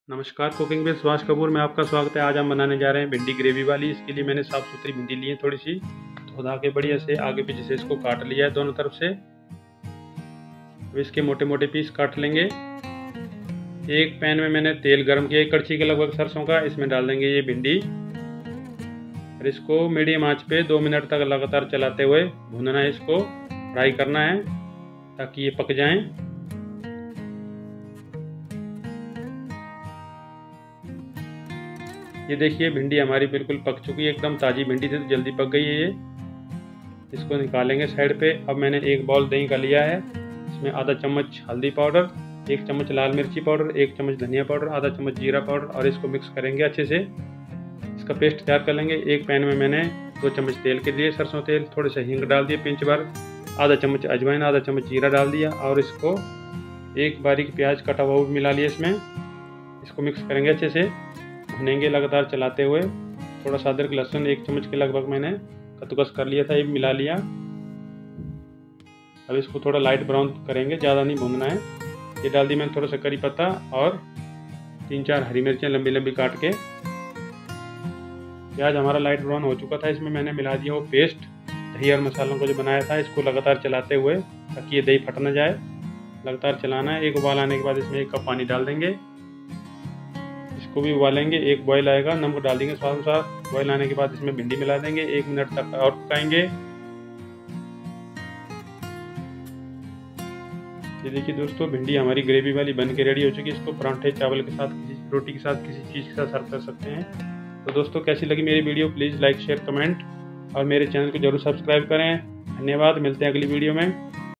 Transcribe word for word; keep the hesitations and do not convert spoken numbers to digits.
नमस्कार, cooking with Subhash Kapoor में आपका स्वागत है। आज हम बनाने जा रहे हैं भिंडी ग्रेवी वाली। इसके लिए मैंने साफ़ सुथरी भिंडी ली है, थोड़ी सी धो के बढ़िया से आगे पीछे से इसको काट लिया है दोनों तरफ से। अब इसके मोटे मोटे पीस काट लेंगे। एक पैन में मैंने तेल गर्म किया, एक कड़छी के लगभग सरसों का। इसमें डाल देंगे ये भिंडी और इसको मीडियम आंच पे दो मिनट तक लगातार चलाते हुए भूनना है। इसको फ्राई करना है ताकि ये पक जाएं। ये देखिए भिंडी हमारी बिल्कुल पक चुकी है, एकदम ताज़ी भिंडी थी तो जल्दी पक गई है ये। इसको निकालेंगे साइड पे। अब मैंने एक बाउल दही का लिया है। इसमें आधा चम्मच हल्दी पाउडर, एक चम्मच लाल मिर्ची पाउडर, एक चम्मच धनिया पाउडर, आधा चम्मच जीरा पाउडर और इसको मिक्स करेंगे अच्छे से। इसका पेस्ट तैयार कर लेंगे। एक पैन में मैंने दो चम्मच तेल के लिए सरसों तेल, थोड़े से हींग डाल दिए पिंच भर, आधा चम्मच अजवाइन, आधा चम्मच जीरा डाल दिया और इसको एक बारीक प्याज कटा हुआ मिला लिया इसमें। इसको मिक्स करेंगे अच्छे से, भुनेंगे लगातार चलाते हुए। थोड़ा सा अदरक लहसुन एक चम्मच के लगभग मैंने कद्दूकस कर लिया था, ये मिला लिया। अब इसको थोड़ा लाइट ब्राउन करेंगे, ज़्यादा नहीं भूनना है। ये डाल दी मैंने थोड़ा सा करी पत्ता और तीन चार हरी मिर्चें लंबी लंबी काट के। प्याज हमारा लाइट ब्राउन हो चुका था। इसमें मैंने मिला दिया वो पेस्ट दही और मसालों को जो बनाया था। इसको लगातार चलाते हुए ताकि ये दही फट ना जाए, लगातार चलाना है। एक उबाल आने के बाद इसमें एक कप पानी डाल देंगे, इसको भी उबालेंगे। एक बॉयल आएगा, नमक डाल देंगे स्वाद अनुसार। बॉयल आने के बाद इसमें भिंडी मिला देंगे, एक मिनट तक और पकाएंगे। ये देखिए दोस्तों, भिंडी हमारी ग्रेवी वाली बन के रेडी हो चुकी है। इसको परांठे चावल के साथ, किसी रोटी के साथ, किसी चीज़ के साथ सर्व कर सकते हैं। तो दोस्तों कैसी लगी मेरी video, please like share comment और मेरे चैनल को जरूर सब्सक्राइब करें। धन्यवाद, मिलते हैं अगली वीडियो में।